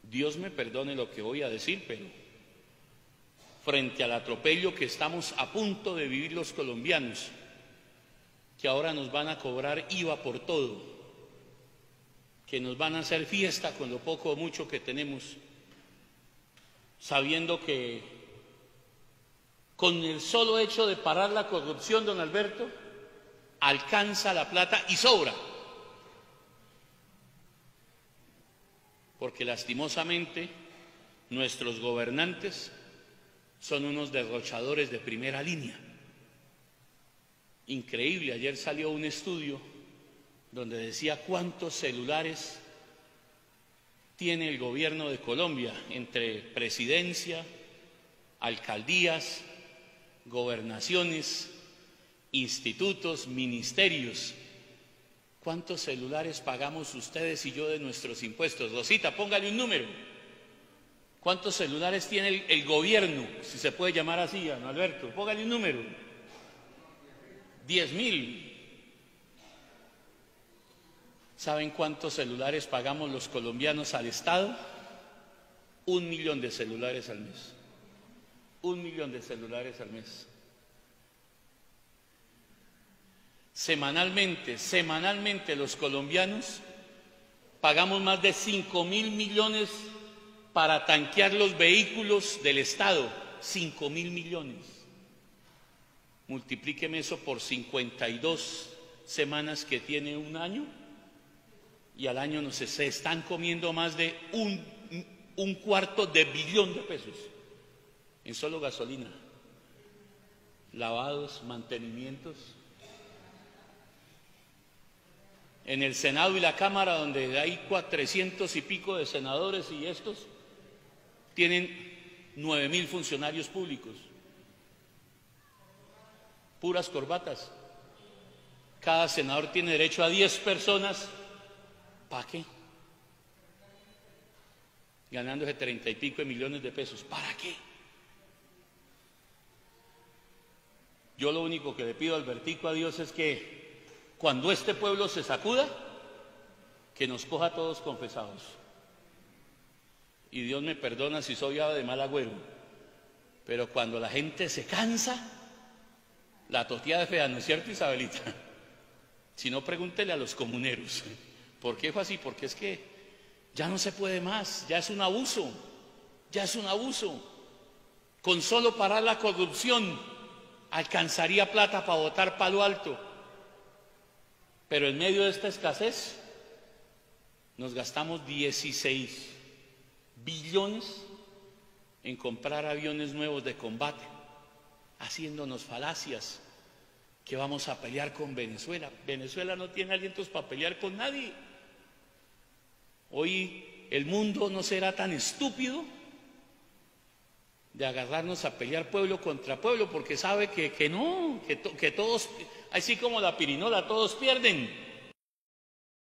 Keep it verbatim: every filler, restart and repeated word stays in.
Dios me perdone lo que voy a decir, pero frente al atropello que estamos a punto de vivir los colombianos, que ahora nos van a cobrar I V A por todo, que nos van a hacer fiesta con lo poco o mucho que tenemos, sabiendo que con el solo hecho de parar la corrupción, don Alberto, alcanza la plata y sobra. Porque lastimosamente nuestros gobernantes son unos derrochadores de primera línea. Increíble, ayer salió un estudio donde decía cuántos celulares tiene el gobierno de Colombia entre presidencia, alcaldías, gobernaciones, institutos, ministerios. ¿Cuántos celulares pagamos ustedes y yo de nuestros impuestos? Rosita, póngale un número. ¿Cuántos celulares tiene el, el gobierno, si se puede llamar así, don Alberto? Póngale un número. Diez mil. ¿Saben cuántos celulares pagamos los colombianos al Estado? Un millón de celulares al mes. Un millón de celulares al mes. Semanalmente, semanalmente los colombianos pagamos más de cinco mil millones para tanquear los vehículos del Estado. Cinco mil millones. Multiplíqueme eso por cincuenta y dos semanas que tiene un año, y al año no sé, se están comiendo más de un, un cuarto de billón de pesos en solo gasolina, lavados, mantenimientos. En el Senado y la Cámara, donde hay cuatrocientos y pico de senadores, y estos tienen nueve mil funcionarios públicos, puras corbatas. Cada senador tiene derecho a diez personas. ¿Para qué? Ganándose treinta y pico de millones de pesos. ¿Para qué? Yo lo único que le pido, Albertico, a Dios es que cuando este pueblo se sacuda, que nos coja todos confesados. Y Dios me perdona si soy de mal agüero, pero cuando la gente se cansa, la tortilla de fea, ¿no es cierto, Isabelita? Si no, pregúntele a los comuneros. ¿Por qué fue así? Porque es que ya no se puede más, ya es un abuso, ya es un abuso. Con solo parar la corrupción alcanzaría plata para botar palo alto. Pero en medio de esta escasez nos gastamos dieciséis billones en comprar aviones nuevos de combate, haciéndonos falacias que vamos a pelear con Venezuela. Venezuela no tiene alientos para pelear con nadie. Hoy el mundo no será tan estúpido de agarrarnos a pelear pueblo contra pueblo, porque sabe que, que no, que, to, que todos, así como la pirinola, todos pierden.